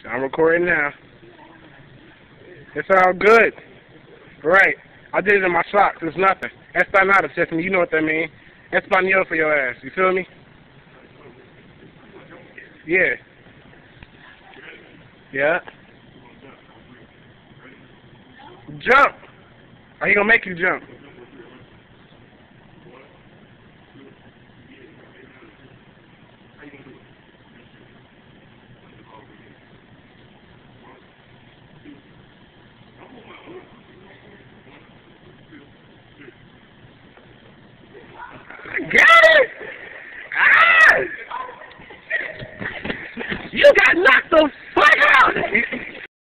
I'm recording now. It's all good. Right. I did it in my socks. It's nothing. Espanada, Tiffany. You know what that means. Espanol for your ass. You feel me? Yeah. Yeah. Jump. Or he gonna make you jump.